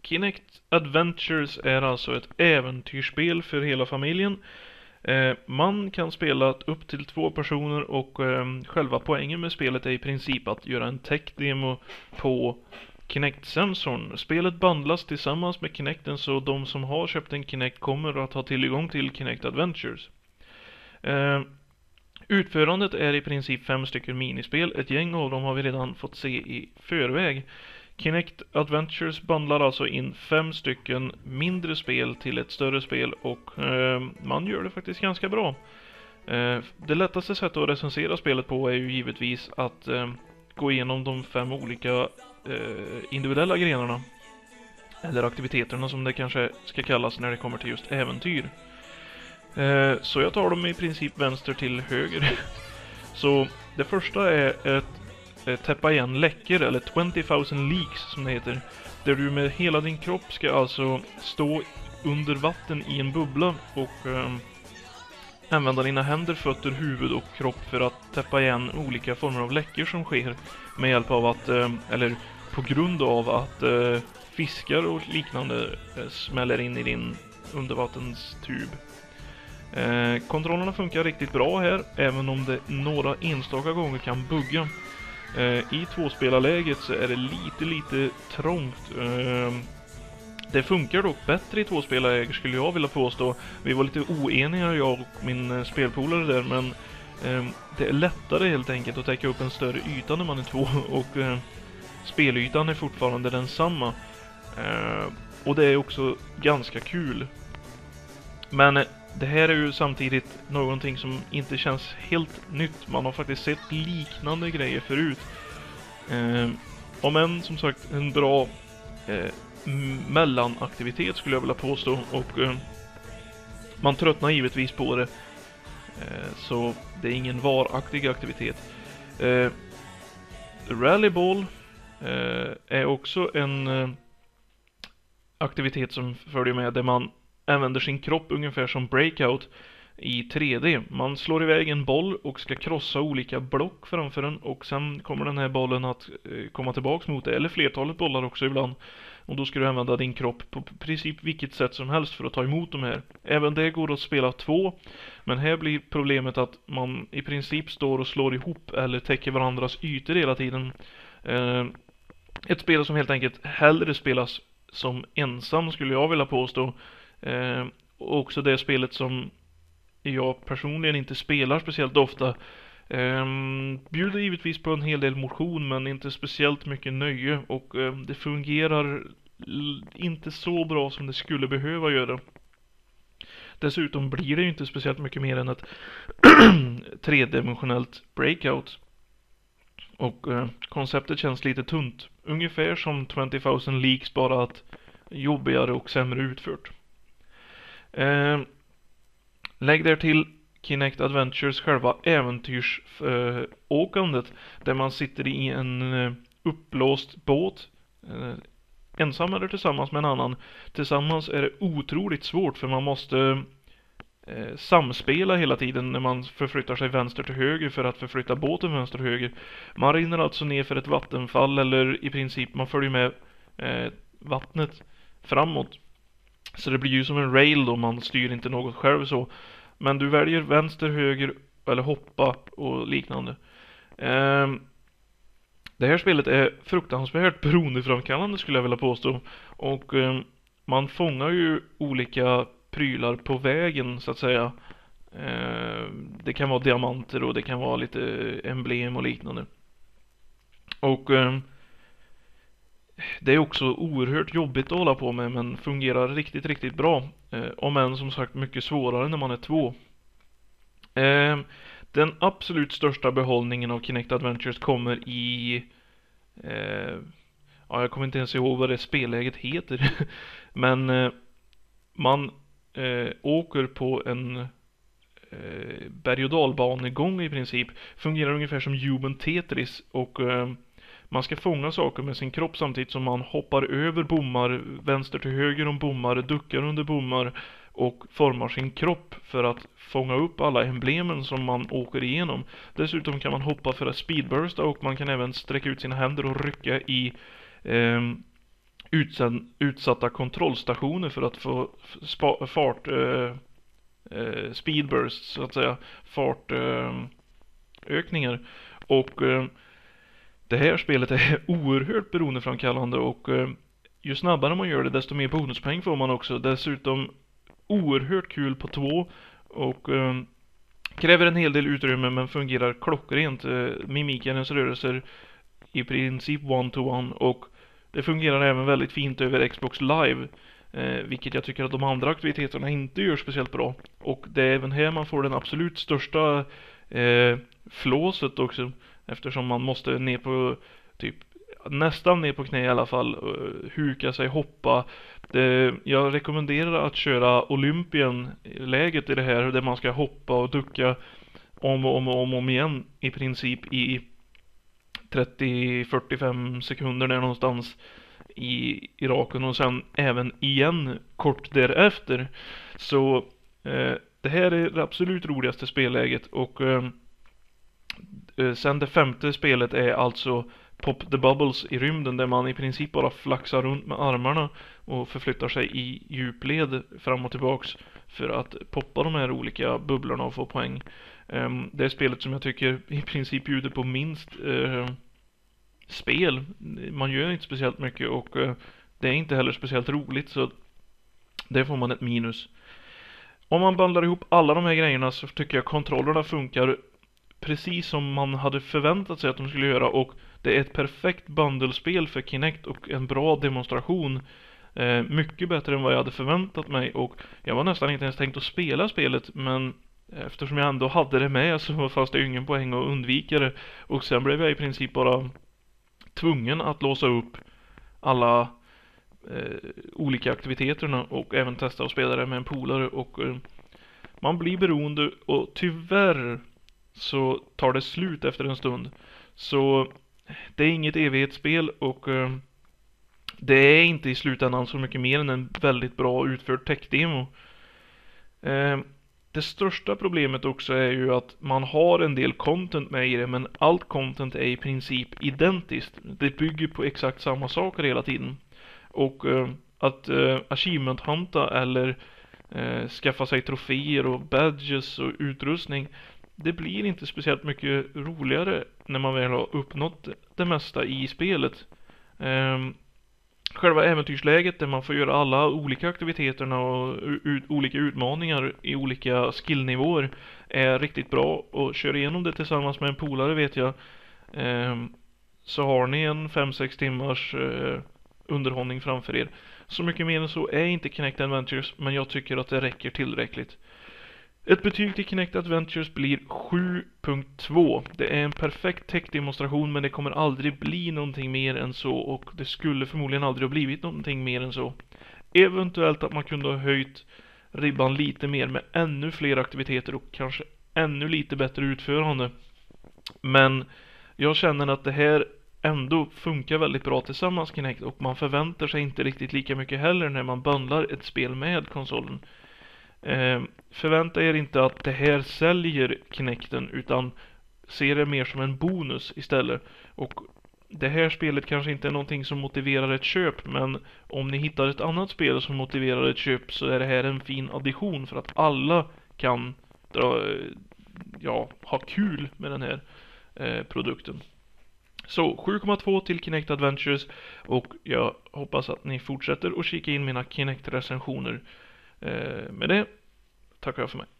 Kinect Adventures är alltså ett äventyrsspel för hela familjen. Man kan spela upp till 2 personer och själva poängen med spelet är i princip att göra en tech-demo på Kinect-sensorn. Spelet bundlas tillsammans med Kinecten, så de som har köpt en Kinect kommer att ha tillgång till Kinect Adventures. Utförandet är i princip 5 stycken minispel. Ett gäng av dem har vi redan fått se i förväg. Kinect Adventures bundlar alltså in 5 stycken mindre spel till ett större spel, och man gör det faktiskt ganska bra. Det lättaste sättet att recensera spelet på är ju givetvis att gå igenom de 5 olika individuella grenarna, eller aktiviteterna som det kanske ska kallas när det kommer till just äventyr. Så jag tar dem i princip vänster till höger. Så det första är ett täppa igen läckor, eller 20,000 leaks som det heter. Där du med hela din kropp ska alltså stå under vatten i en bubbla och använda dina händer, fötter, huvud och kropp för att täppa igen olika former av läckor som sker med hjälp av att, eller på grund av att fiskar och liknande smäller in i din undervattenstub. Kontrollerna funkar riktigt bra här, även om det några enstaka gånger kan bugga. I tvåspelarläget så är det lite trångt. Det funkar dock bättre i tvåspelarläget skulle jag vilja påstå. Vi var lite oeniga, jag och min spelpolare där, men det är lättare helt enkelt att täcka upp en större yta när man är två, och spelytan är fortfarande densamma. Och det är också ganska kul. Men det här är ju samtidigt någonting som inte känns helt nytt. Man har faktiskt sett liknande grejer förut. Om än som sagt en bra mellanaktivitet skulle jag vilja påstå. Och man tröttnar givetvis på det. Så det är ingen varaktig aktivitet. Rallyball är också en aktivitet som följer med, där man använder sin kropp ungefär som Breakout i 3D. Man slår iväg en boll och ska krossa olika block framför den, och sen kommer den här bollen att komma tillbaks mot det, eller flertalet bollar också ibland. Och då ska du använda din kropp på princip vilket sätt som helst för att ta emot de här. Även det går att spela 2, men här blir problemet att man i princip står och slår ihop eller täcker varandras ytor hela tiden. Ett spel som helt enkelt hellre spelas som ensam skulle jag vilja påstå. Och också det spelet som jag personligen inte spelar speciellt ofta. Bjuder givetvis på en hel del motion, men inte speciellt mycket nöje, och det fungerar inte så bra som det skulle behöva göra. Dessutom blir det ju inte speciellt mycket mer än ett tredimensionellt Breakout. Och konceptet känns lite tunt. Ungefär som 20,000 leaks, bara att jobbigare och sämre utfört. Lägg där till Kinect Adventures själva äventyrsåkandet, där man sitter i en uppblåst båt, ensam eller tillsammans med en annan. Tillsammans är det otroligt svårt, för man måste samspela hela tiden när man förflyttar sig vänster till höger för att förflytta båten vänster till höger. Man rinner alltså ner för ett vattenfall, eller i princip man följer med vattnet framåt. Så det blir ju som en rail då, man styr inte något själv så. Men du väljer vänster, höger eller hoppa och liknande. Det här spelet är fruktansvärt beroendeframkallande skulle jag vilja påstå. Och man fångar ju olika prylar på vägen så att säga. Det kan vara diamanter och det kan vara lite emblem och liknande. Och det är också oerhört jobbigt att hålla på med, men fungerar riktigt bra. Om än som sagt mycket svårare när man är två. Den absolut största behållningen av Kinect Adventures kommer i... jag kommer inte ens ihåg vad det spelläget heter. Men man åker på en berg- och dalbanegång i princip. Fungerar ungefär som Human Tetris, och man ska fånga saker med sin kropp samtidigt som man hoppar över bommar, vänster till höger om bommar, duckar under bommar och formar sin kropp för att fånga upp alla emblemen som man åker igenom. Dessutom kan man hoppa för att speedbursta, och man kan även sträcka ut sina händer och rycka i utsatta kontrollstationer för att få fart, speedbursts så att säga, fartökningar. Och det här spelet är oerhört beroendeframkallande och ju snabbare man gör det desto mer bonuspoäng får man också. Dessutom oerhört kul på 2 och kräver en hel del utrymme men fungerar klockrent. Mimikernas rörelser i princip one-to-one och det fungerar även väldigt fint över Xbox Live. Vilket jag tycker att de andra aktiviteterna inte gör speciellt bra. Och det är även här man får den absolut största flåset också. Eftersom man måste ner på typ nästan ner på knä i alla fall. Huka sig, hoppa. Jag rekommenderar att köra Olympien-läget i det här. Där man ska hoppa och ducka om igen i princip i 30-45 sekunder där någonstans i raken och sen även igen kort därefter. Så det här är det absolut roligaste spelläget och sen det 5:e spelet är alltså Pop the Bubbles i rymden där man i princip bara flaxar runt med armarna och förflyttar sig i djupled fram och tillbaks för att poppa de här olika bubblorna och få poäng. Det är spelet som jag tycker i princip bjuder på minst spel. Man gör inte speciellt mycket och det är inte heller speciellt roligt så där får man ett minus. Om man bandlar ihop alla de här grejerna så tycker jag kontrollerna funkar precis som man hade förväntat sig att de skulle göra och det är ett perfekt bundlespel för Kinect och en bra demonstration. Mycket bättre än vad jag hade förväntat mig och jag var nästan inte ens tänkt att spela spelet men eftersom jag ändå hade det med så fanns det ingen poäng att undvika det och sen blev jag i princip bara tvungen att låsa upp alla olika aktiviteterna och även testa att spela det med en polare och man blir beroende och tyvärr så tar det slut efter en stund. Så det är inget evighetsspel och det är inte i slutändan så mycket mer än en väldigt bra utförd tech-demo. Det största problemet också är ju att man har en del content med i det men allt content är i princip identiskt. Det bygger på exakt samma saker hela tiden. Och att achievement hunta eller skaffa sig troféer och badges och utrustning det blir inte speciellt mycket roligare när man väl har uppnått det mesta i spelet. Själva äventyrsläget där man får göra alla olika aktiviteterna och olika utmaningar i olika skillnivåer är riktigt bra och kör igenom det tillsammans med en polare vet jag så har ni en 5-6 timmars underhållning framför er. Så mycket mer än så är inte Kinect Adventures men jag tycker att det räcker tillräckligt. Ett betyg till Kinect Adventures blir 7.2. Det är en perfekt tech-demonstration men det kommer aldrig bli någonting mer än så och det skulle förmodligen aldrig ha blivit någonting mer än så. Eventuellt att man kunde ha höjt ribban lite mer med ännu fler aktiviteter och kanske ännu lite bättre utförande. Men jag känner att det här ändå funkar väldigt bra tillsammans Kinect och man förväntar sig inte riktigt lika mycket heller när man bundlar ett spel med konsolen. Förvänta er inte att det här säljer Kinecten utan se det mer som en bonus istället. Och det här spelet kanske inte är någonting som motiverar ett köp men om ni hittar ett annat spel som motiverar ett köp så är det här en fin addition för att alla kan ha kul med den här produkten. Så 7,2 till Kinect Adventures och jag hoppas att ni fortsätter att kika in mina Kinect-recensioner. Med det tackar jag för mig.